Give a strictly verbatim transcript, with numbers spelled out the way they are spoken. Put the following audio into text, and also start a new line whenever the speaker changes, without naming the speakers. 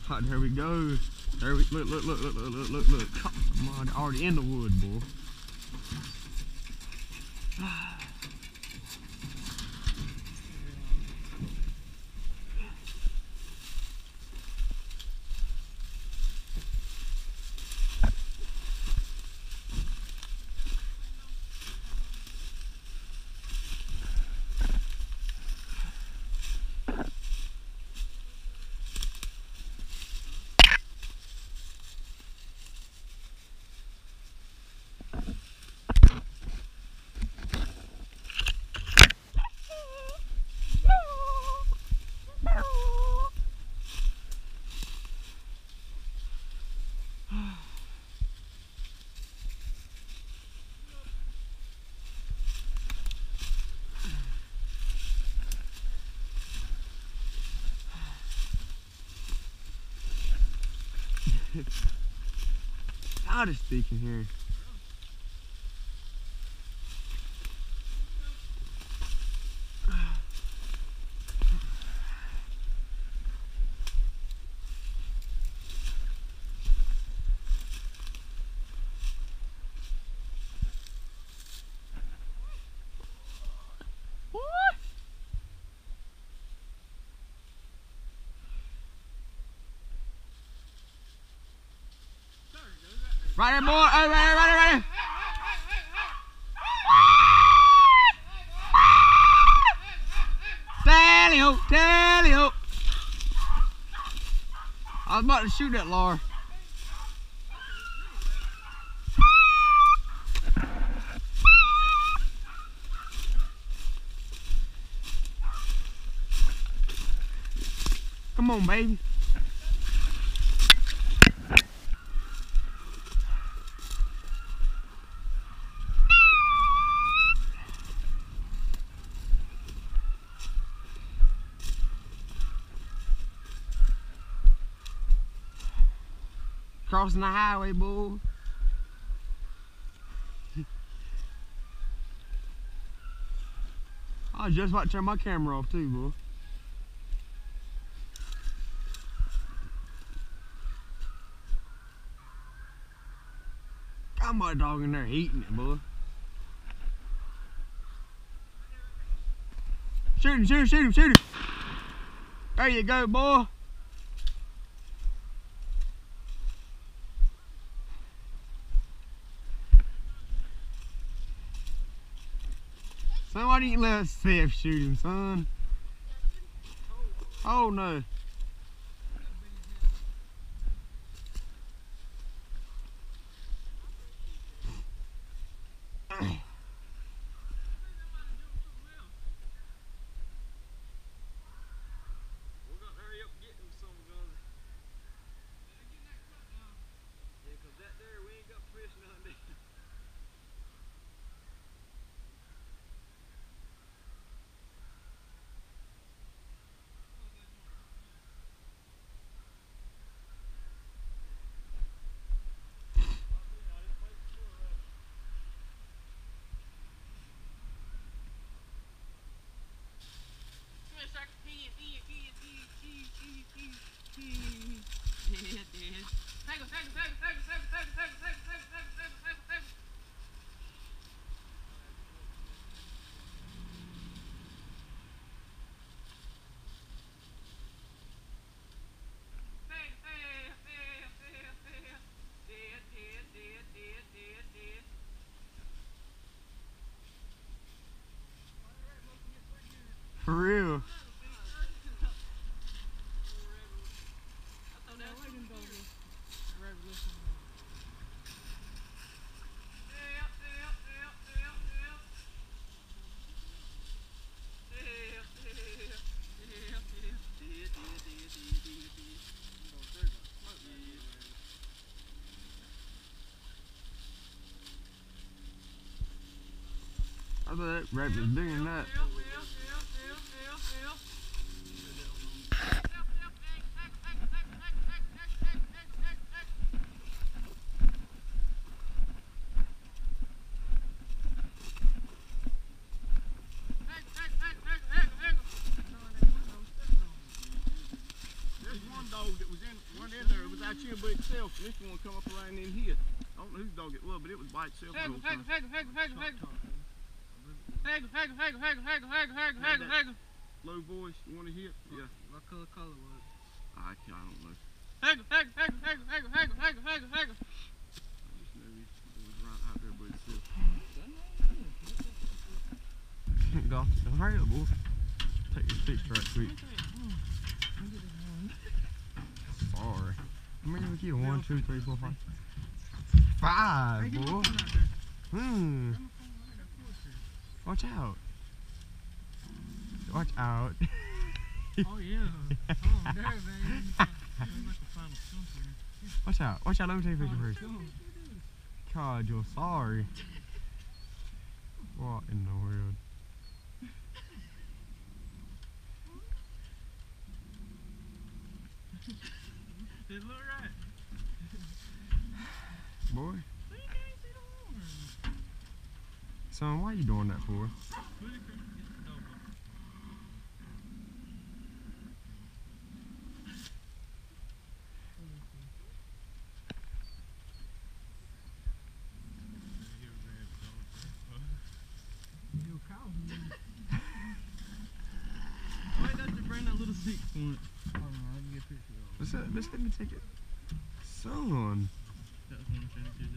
Oh, there we go. There we look, look, look, look, look, look, look, look. Come on, already in the wood, boy. Out of speaking here. Right there, boy. Right there, right there, right there. Tally-ho, tally-ho. I was about to shoot that Laura. Come on, baby. Crossing the highway, bull. I was just about to turn my camera off too, bull. Got my dog in there eating it, boy. Shoot him, shoot him, shoot him, shoot him. There you go, boy. Son, why didn't you let Seth shoot him, son? Oh no. For real. I thought that rabbit was bigger than that.
There's one dog that was in
out here by itself, and this one come up around and hit. I don't know whose dog it was, but it was by itself.
Haggle, haggle, haggle, haggle, haggle, haggle. Haggle, haggle, haggle, haggle, haggle, haggle, haggle, haggle, haggle.
Low voice, you want to hit? Yeah.
What color color was it?
I, I don't know.
Haggle, haggle, haggle, haggle, haggle, haggle, haggle, haggle, haggle.
I just know he was right out there by itself. Got it. Hurry up, boy. Take your sticks right quick. Sorry. How many we kill? One, two, three, four, five. Five, boy. Hmm. Watch out. Watch out.
Oh yeah. Oh, there, man.
Watch out. Watch out. Let me take a picture first. God, you're sorry. What in the world?
It look right.
Boy.
You can't see the horn.
Son, why are you doing that for?
Why not to bring that little six point? Hold on, I can get a picture of it.
Let's, uh, let's let me take it. Son.
That's what I'm trying to do.